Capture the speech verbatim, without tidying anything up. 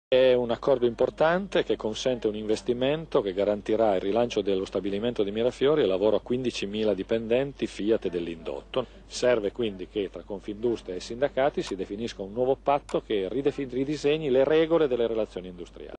È un accordo importante che consente un investimento che garantirà il rilancio dello stabilimento di Mirafiori e il lavoro a quindicimila dipendenti Fiat e dell'indotto. Serve quindi che tra Confindustria e sindacati si definisca un nuovo patto che ridisegni le regole delle relazioni industriali.